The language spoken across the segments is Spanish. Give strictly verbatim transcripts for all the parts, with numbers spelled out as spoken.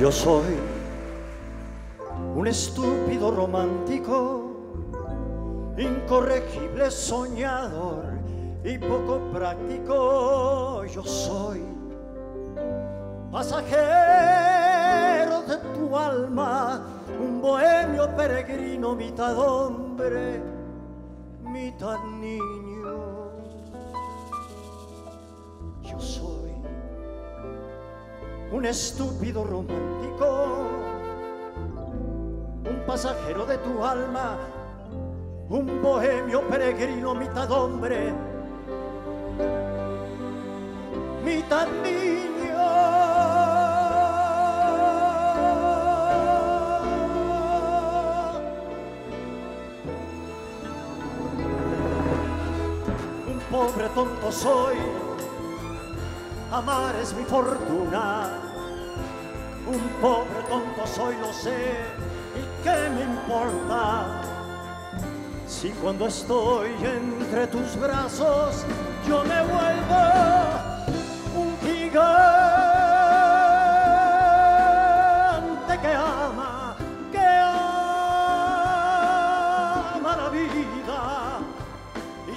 Yo soy un estúpido romántico, incorregible soñador y poco práctico. Yo soy pasajero de tu alma, un bohemio peregrino, mitad hombre, mitad niño. Yo soy un estúpido romántico, un pasajero de tu alma, un bohemio peregrino, mitad hombre, mitad niño. Un pobre tonto soy, amar es mi fortuna. Un pobre tonto soy, lo sé, ¿y qué me importa? Si cuando estoy entre tus brazos yo me vuelvo un gigante que ama, que ama la vida y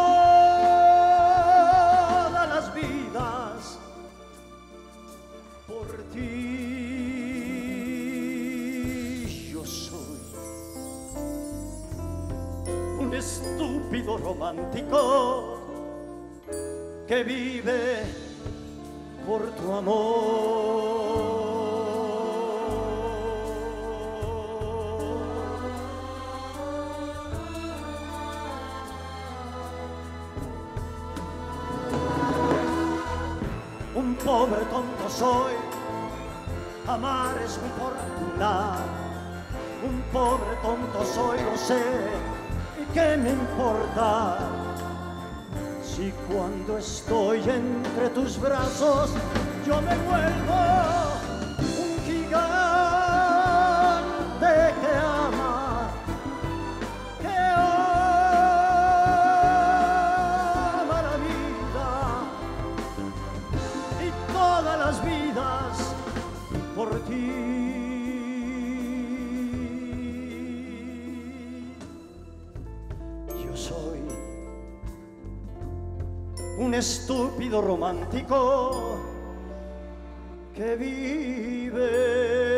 todas las vidas por ti. Yo soy un estúpido romántico que vive por tu amor. Un pobre tonto soy, amar es mi fortuna. Un pobre tonto soy, lo sé, ¿y qué me importa? Si cuando estoy entre tus brazos yo me vuelvo un gigante que ama, que ama la vida y todas las vidas por ti. Yo soy un estúpido romántico que vive